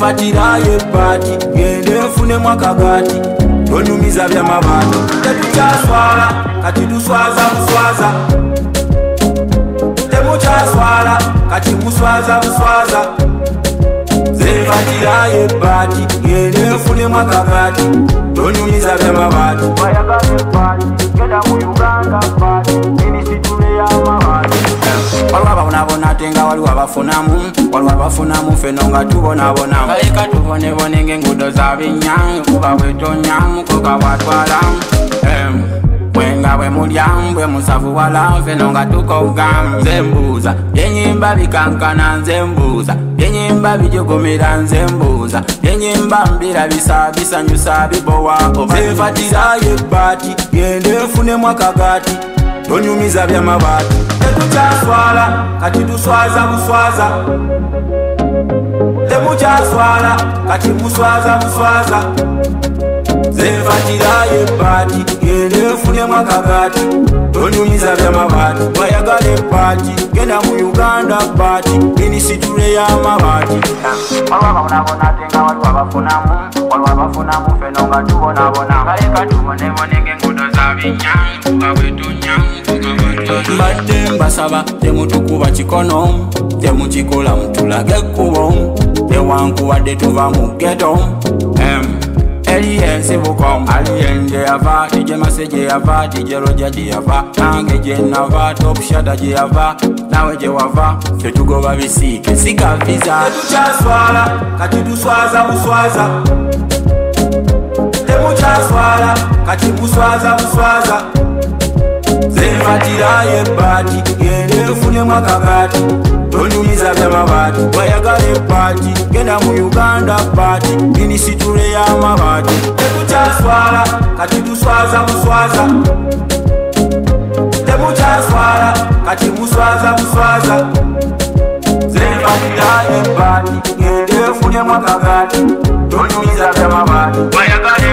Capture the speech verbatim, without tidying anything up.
zenfatira yebati gende mfune mwakagati tonyumiza bya mabati tetukyaswala kati tuswaza buswaza temukyaswala kati muswaza buswaza zenfatira yebati gende mfune mwakagati tonyumiza bya mabati wayagala ebati genda mu Uganda bati minisitule y'amabati waliwo ababonabona ate nga waliwo abafunamu waliwo abafunamu ffe no nga tubonabonamu kaleka tubonebone ng'enguudo za binyangu kuba bwetonyamu koka bwatwalamu mwenga bwe mulyamu bwe musavu wala ffe no nga tukogamu nze mbuuza byenyimba bikankana nze mbuuza byenyimba bijogomera nze mbuuza byenyimba mbira bisa bisanyusa bibowa zenfatira yebati gende mfunemu akagati tonyumiza bya mabati tetukyaswala kati tuswaza buswaza temukyaswala kati muswaza buswaza zenfatira yebati gende mfunemu akagati tonyumiza bya mabati wayagala ebati genda mu Uganda bati minisitule y'amabati waliwo ababonabona ate nga waliwo abafunamu waliwo abafunamu ffe no nga tubonabonamu kaleka tubonebone ng'enguudo za binyangu kuba bwetonyamu mbadde mbasaba temutukuba kikono temukikola mutulage ekkubo newankubadde tuva mu ghetto Eliye sibukom Aliyen je yava Dije Mase je yava Dije Roja je yava Nange je nava Top Shada je yava Nawe je wava Fetugoba bisike Sika visa tetukyaswala kati tuswaza buswaza temukyaswala kati muswaza buswaza zenfatira yebati gende mfunemu akagati tonyumiza bya mabati wayagala ebati genda mu Uganda bati minisitule y'amabati tetukyaswala kati tuswaza buswaza temukyaswala kati muswaza buswaza zenfatira yebati gende mfunemu akagati tonyumiza bya mabati wayagala